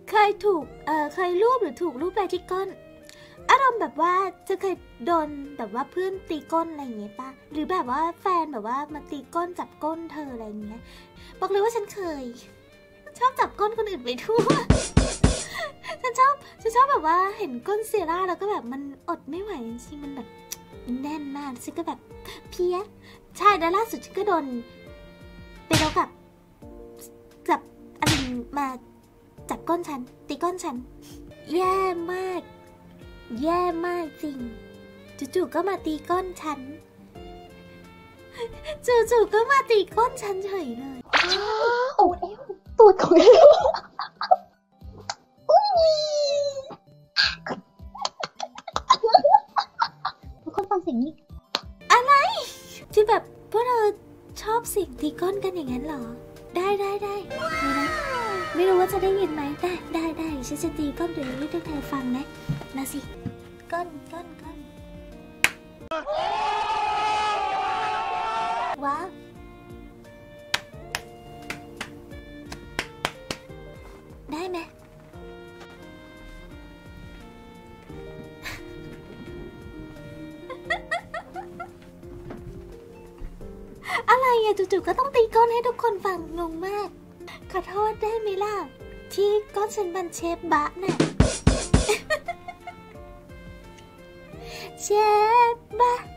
เคยรูปหรือถูกรูปอะไรที่ก้นอารมณ์แบบว่าจะเคยโดนแบบว่าเพื่อนตีก้นอะไรอย่างเงี้ยป่ะหรือแบบว่าแฟนแบบว่ามาตีก้นจับก้นเธออะไรอย่างเงี้ยบอกเลยว่าฉันเคยชอบจับก้นคนอื่นไปทั่ว ฉันชอบแบบว่าเห็นก้นเซร่าแล้วก็แบบมันอดไม่ไหวจริงๆมันแบบแน่นมากฉันก็แบบเพี้ยใช่แล้วล่าสุดฉันก็โดนไปแล้วกับจับอะไรมาจับก้นฉันตีก้นฉันแย่มากจริงจู่ๆก็มาตีก้นฉันจู่ๆก็มาตีก้นฉันเฉยเลยตูดเอวตูดของเอวทุกคนฟังเสียงนี้อะไรที่แบบพวกเราชอบเสียงตีก้นกันอย่างนั้นเหรอได้นะไม่รู้ว่าจะได้ยินไหมได้ฉันจะตีก้นตัวเองให้ทุกท่านฟังนะมาสิก้นว้าวได้ไหมอะไรอะจู่ๆก็ต้องตีก้นให้ทุกคนฟังงงมากขอโทษได้ไหมล่ะที่ก้นฉันมันเชฟบะน่ะ เชฟบะ